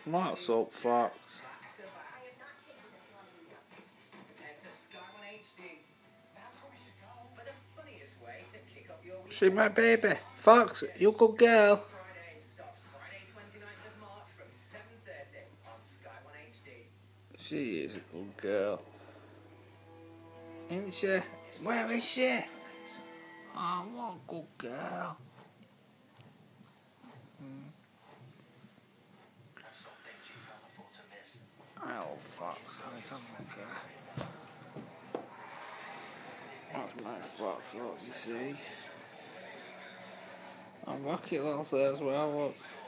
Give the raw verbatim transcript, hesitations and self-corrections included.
What's up, Fox? See my baby. Fox, you good girl. She is a good girl. Ain't she? Where is she? Oh, what a good girl. Hmm. Oh, Fox. Let's have a look at her. That's my Fox, look, you see. I'm lucky little there as well, look.